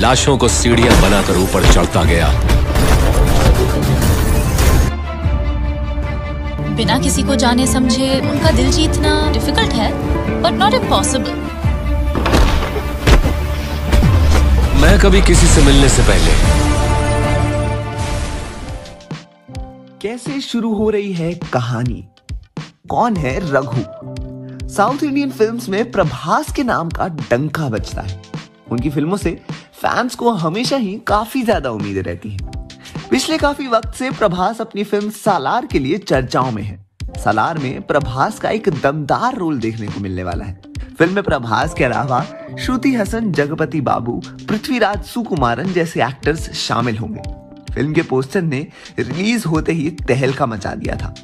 लाशों को सीढ़ियां बनाकर ऊपर चढ़ता गया। बिना किसी को जाने समझे उनका दिल जीतना डिफिकल्ट है, बट नॉट इम्पॉसिबल। मैं कभी किसी से मिलने से पहले कैसे शुरू हो रही है कहानी? कौन है रघु? साउथ इंडियन फिल्म्स में प्रभास के नाम का डंका बजता है। उनकी फिल्मों से फैंस को हमेशा ही काफी ज्यादा उम्मीदें रहती हैं। पिछले काफी वक्त से प्रभास अपनी फिल्म सालार के लिए चर्चाओं में है। सालार में प्रभास का एक दमदार रोल देखने को मिलने वाला है। फिल्म में प्रभास के अलावा श्रुति हसन, जगपति बाबू, पृथ्वीराज सुकुमारन जैसे एक्टर्स शामिल होंगे। फिल्म के पोस्टर ने रिलीज होते ही तहलका मचा दिया था।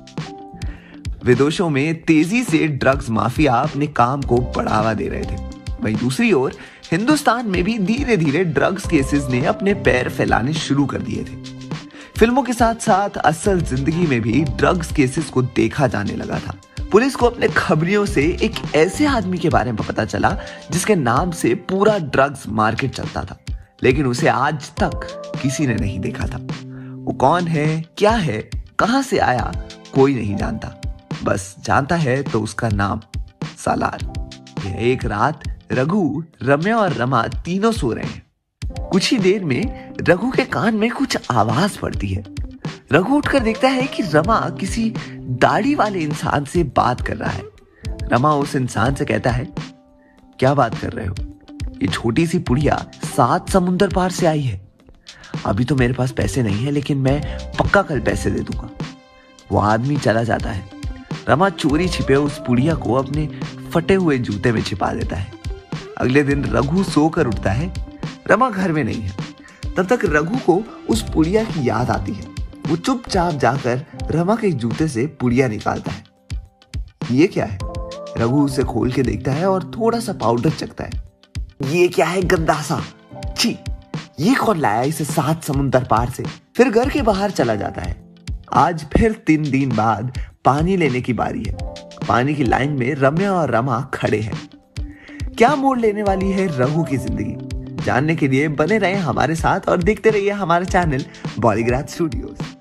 विदेशों में तेजी से ड्रग्स माफिया अपने काम को बढ़ावा दे रहे थे। वहीं दूसरी ओर हिंदुस्तान में भी धीरे धीरे ड्रग्स केसेस ने अपने पैर फैलाने शुरू कर दिए थे। फिल्मों के साथ साथ असल जिंदगी में भी ड्रग्स केसेस को देखा जाने लगा था। पुलिस को अपने खबरियों से एक ऐसे आदमी के बारे में पता चला जिसके नाम से पूरा ड्रग्स मार्केट चलता था, लेकिन उसे आज तक किसी ने नहीं देखा था। वो कौन है, क्या है, कहां से आया, कोई नहीं जानता। बस जानता है तो उसका नाम सालार। एक रात रघु, रम्या और रमा तीनों सो रहे हैं। कुछ ही देर में रघु के कान में कुछ आवाज पड़ती है। रघु उठकर देखता है कि रमा किसी दाढ़ी वाले इंसान से बात कर रहा है। रमा उस इंसान से कहता है, क्या बात कर रहे हो? ये छोटी सी पुड़िया 7 समुंदर पार से आई है। अभी तो मेरे पास पैसे नहीं है, लेकिन मैं पक्का कल पैसे दे दूंगा। वो आदमी चला जाता है। रमा चोरी छिपे उस पुड़िया को अपने फटे हुए जूते में छिपा देता है। अगले दिन रघु सोकर उठता है। रमा घर में नहीं है। तब तक रघु को उस पुड़िया की याद आती है। वो चुपचाप जाकर रमा के जूते से पुड़िया निकालता है। ये क्या है? रघु उसे खोल के देखता है और थोड़ा सा पाउडर चखता है। ये क्या है गंदा सा? छी, ये कौन लाया इसे 7 समुंदर पार से? फिर घर के बाहर चला जाता है। आज फिर 3 दिन बाद पानी लेने की बारी है। पानी की लाइन में रम्या और रमा खड़े हैं। क्या मोड़ लेने वाली है रघु की जिंदगी? जानने के लिए बने रहे हमारे साथ और देखते रहिए हमारा चैनल बॉलीग्राज स्टूडियोज।